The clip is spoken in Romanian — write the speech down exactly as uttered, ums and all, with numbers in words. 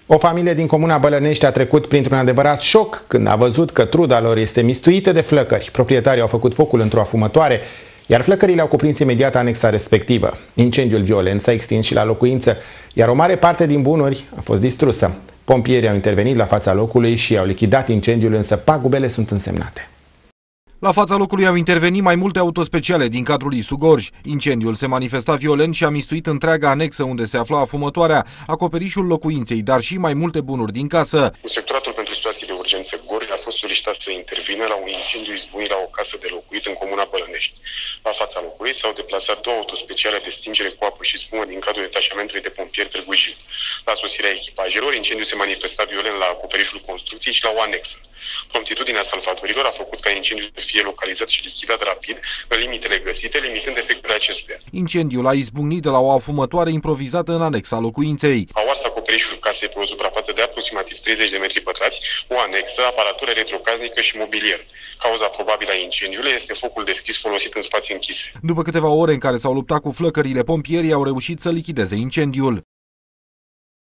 O familie din comuna Bălănești a trecut printr-un adevărat șoc când a văzut că truda lor este mistuită de flăcări. Proprietarii au făcut focul într-o afumătoare, iar flăcările au cuprins imediat anexa respectivă. Incendiul violent s-a extins și la locuință, iar o mare parte din bunuri a fost distrusă. Pompierii au intervenit la fața locului și au lichidat incendiul, însă pagubele sunt însemnate. La fața locului au intervenit mai multe autospeciale din cadrul I S U Gorj. Incendiul se manifesta violent și a mistuit întreaga anexă unde se afla afumătoarea, acoperișul locuinței, dar și mai multe bunuri din casă. Inspectoratul pentru situații de urgență Gorj a fost solicitat să intervină la un incendiu izbucnit la o casă de locuit în comuna Bălănești. La fața locului s-au deplasat două autospeciale de stingere cu apă și spumă din cadrul detașamentului de pompieri Târgu Jiu. La sosirea echipajelor, incendiul se manifesta violent la acoperișul construcției și la o anexă. Promptitudinea salvatorilor a făcut ca incendiul să fie localizat și lichidat rapid în limitele găsite, limitând efectele acestuia. Incendiul a izbucnit de la o afumătoare improvizată în anexa locuinței. Au ars acoperișul casei pe o suprafață de aproximativ treizeci de metri pătrați, o anexă, aparatură electrocasnică și mobilier. Cauza probabilă a incendiului este focul deschis folosit în spații închise. După câteva ore în care s-au luptat cu flăcările, pompierii au reușit să lichideze incendiul.